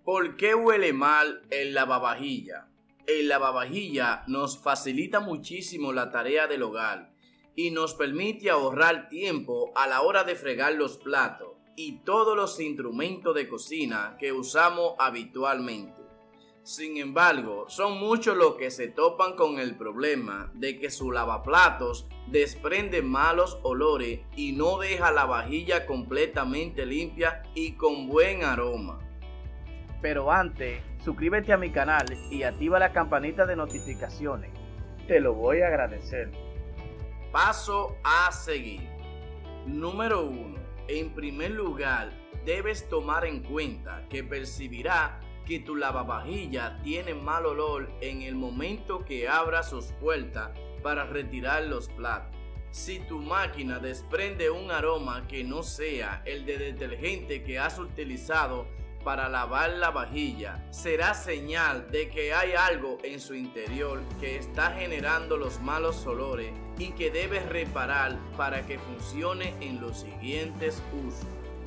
¿Por qué huele mal el lavavajilla? El lavavajilla nos facilita muchísimo la tarea del hogar y nos permite ahorrar tiempo a la hora de fregar los platos y todos los instrumentos de cocina que usamos habitualmente. Sin embargo, son muchos los que se topan con el problema de que su lavaplatos desprende malos olores y no deja la vajilla completamente limpia y con buen aroma. Pero antes, suscríbete a mi canal y activa la campanita de notificaciones. Te lo voy a agradecer. Paso a seguir. Número 1. En primer lugar, debes tomar en cuenta que percibirá que tu lavavajilla tiene mal olor en el momento que abras sus puertas para retirar los platos. Si tu máquina desprende un aroma que no sea el de detergente que has utilizado para lavar la vajilla, será señal de que hay algo en su interior que está generando los malos olores y que debes reparar para que funcione en los siguientes usos.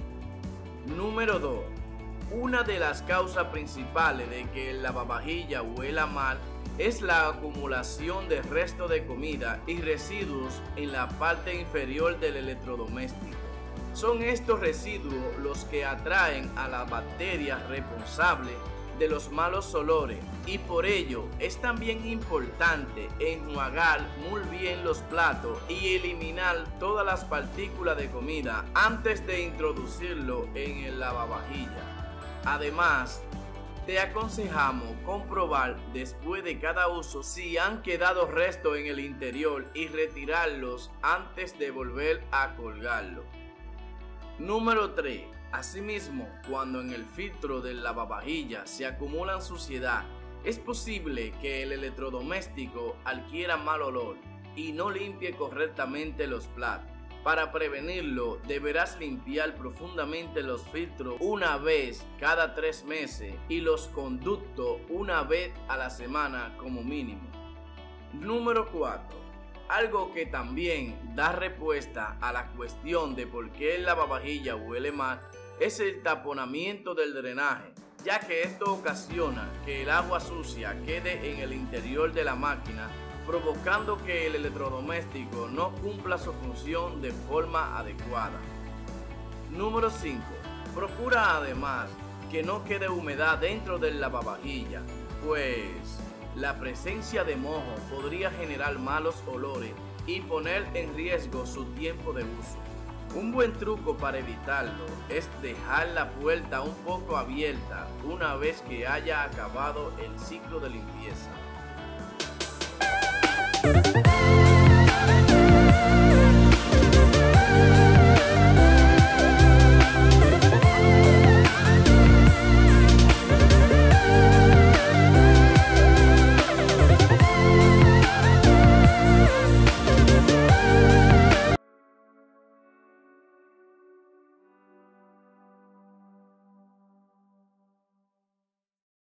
Número 2. Una de las causas principales de que el lavavajilla huela mal es la acumulación de restos de comida y residuos en la parte inferior del electrodoméstico. Son estos residuos los que atraen a las bacterias responsables de los malos olores y por ello es también importante enjuagar muy bien los platos y eliminar todas las partículas de comida antes de introducirlo en el lavavajilla. Además, te aconsejamos comprobar después de cada uso si han quedado restos en el interior y retirarlos antes de volver a colgarlo. Número 3. Asimismo, cuando en el filtro del lavavajilla se acumula suciedad, es posible que el electrodoméstico adquiera mal olor y no limpie correctamente los platos. Para prevenirlo, deberás limpiar profundamente los filtros una vez cada 3 meses y los conductos una vez a la semana como mínimo. Número 4. Algo que también da respuesta a la cuestión de por qué el lavavajilla huele mal es el taponamiento del drenaje, ya que esto ocasiona que el agua sucia quede en el interior de la máquina, provocando que el electrodoméstico no cumpla su función de forma adecuada. Número 5. Procura además que no quede humedad dentro del lavavajilla, pues la presencia de moho podría generar malos olores y poner en riesgo su tiempo de uso. Un buen truco para evitarlo es dejar la puerta un poco abierta una vez que haya acabado el ciclo de limpieza.